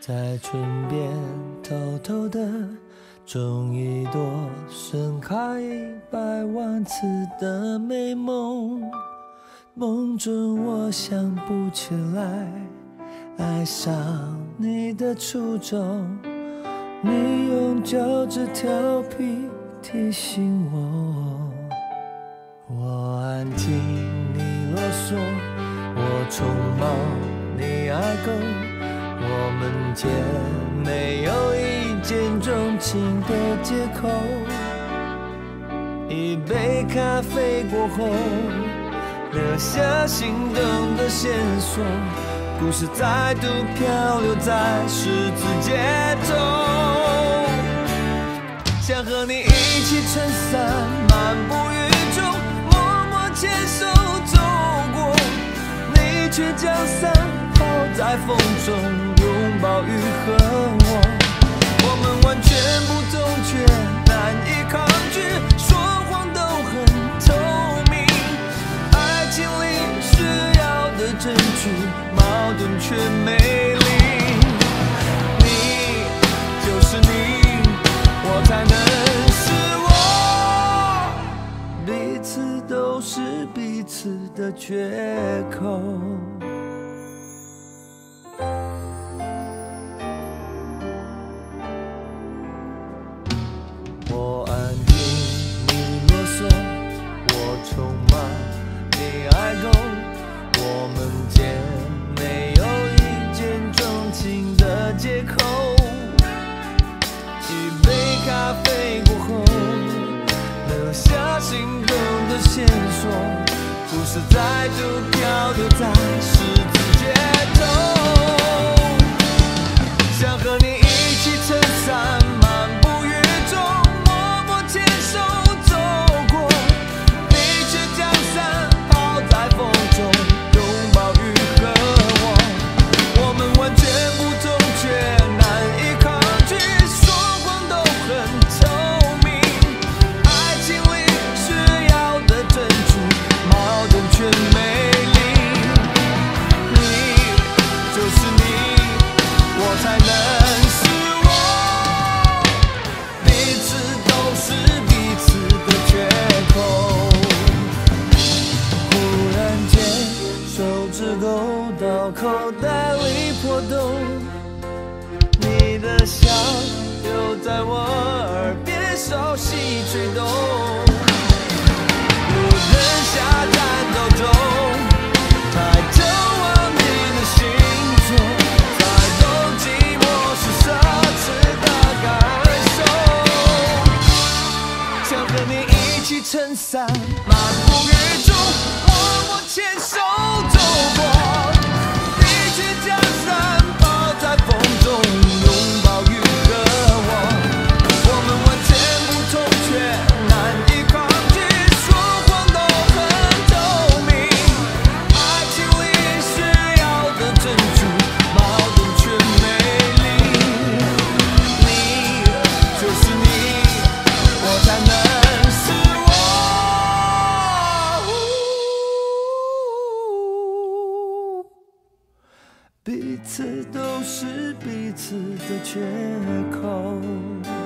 在唇边偷偷地种一朵盛开100万次的美梦，梦中我想不起来爱上你的初衷，你用脚趾调皮提醒我，我安静你啰嗦，我匆忙你爱够，我们间没有一见钟情的借口，一杯咖啡过后留下心动的线索，故事再度漂流在十字街头，想和你一起撑伞漫步雨中，默默牵手走过，你却将伞抛在风中，拥抱雨和我们完全不同却难以抗拒，说谎都很透明，爱情里需要的证据，矛盾却美丽，你就是你，我才能是我，彼此都是彼此的缺口。我安静你啰嗦，我匆忙你爱够，我们间没有一见钟情的借口，一杯咖啡过后留下心动的线索，故事再度漂流在十字街头，想和你一起撑伞漫步雨中，默默牵手走过，你却将伞抛在风中，拥抱雨和我们完全不同却难以抗拒，说谎都很透明，爱情里需要的证据，矛盾却美丽，你就是你，我才能是我，彼此都是彼此的缺口，忽然间手指勾到口袋里破洞，你的笑又在我耳边稍细吹动，路灯下颤抖中抬头望你的星座，才懂寂寞是奢侈的感受，想和你一起撑伞漫步雨中，默默牵手走过，你却将伞抛在风中，拥抱雨和我们完全不同却难以抗拒，说谎都很透明，爱情里需要的证据，矛盾却美丽，你就是你，我才能是我，彼此都是彼此的缺口。